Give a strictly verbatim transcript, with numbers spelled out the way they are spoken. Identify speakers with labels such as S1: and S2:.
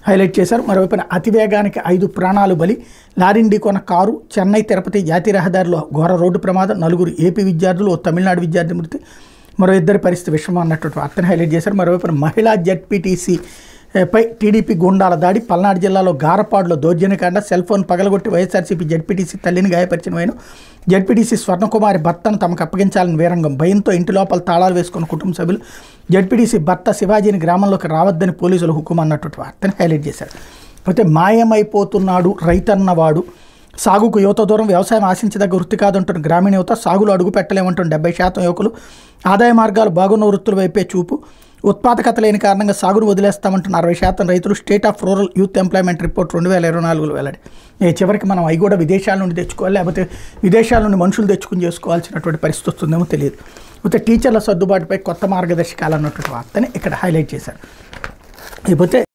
S1: Highlight చేశారు. మరోవైపున అతివేగానికి ఐదు ప్రాణాలు బలి, లారీని ఢీకొన్న కారు, చెన్నై తిరుపతి జాతీయ రహదారిలో ఘోర రోడ్డు ప్రమాదం, నలుగురు ఏపీ విద్యార్థులు, ఓ తమిళనాడు విద్యార్థి మృతి, మరో ఇద్దరి పరిస్థితి విషమం అన్నటువంటి వార్తను హైలైట్ చేశారు. మరోవైపున మహిళా జెడ్పీటీసీ పై టీడీపీ గుండాల దాడి, పల్నాడు జిల్లాలో గారపాడులో దౌర్జన్యకాండ, సెల్ ఫోన్ పగలగొట్టి వైఎస్ఆర్సీపీ జెడ్పీటీసీ తల్లిని గాయపరిచిన వైను, జెడ్పీటీసీ స్వర్ణకుమారి భర్తను తమకు అప్పగించాలని వీరంగం, భయంతో ఇంటి లోపల తాళాలు వేసుకున్న కుటుంబ సభ్యులు, జెడ్పీటీసీ భర్త శివాజీని గ్రామంలోకి రావద్దని పోలీసులు హుకుం అన్నటువంటి వార్తను హైలైట్ చేశారు. అయితే మాయమైపోతున్నాడు రైతన్నవాడు, సాగుకు యువత దూరం, వ్యవసాయం ఆశించదగ్గ వృత్తి కాదంటున్న గ్రామీణ యువత, సాగులో అడుగు పెట్టలేమంటున్న డెబ్బై శాతం యువకులు, ఆదాయ మార్గాలు బాగున్న వృత్తుల వైపే చూపు, ఉత్పాదకత లేని కారణంగా సాగును వదిలేస్తామంటున్న అరవై శాతం రైతులు, state of rural youth employment report రెండు వేల ఇరవై నాలుగులో వెల్లడి. చివరికి మనం అవి కూడా విదేశాల నుండి తెచ్చుకోవాలి, లేకపోతే విదేశాల నుండి మనుషులు తెచ్చుకుని చేసుకోవాల్సినటువంటి పరిస్థితి వస్తుందేమో తెలియదు. అయితే టీచర్ల సర్దుబాటుపై కొత్త మార్గదర్శకాలు అన్నటువంటి వార్తని ఇక్కడ హైలైట్ చేశారు. లేకపోతే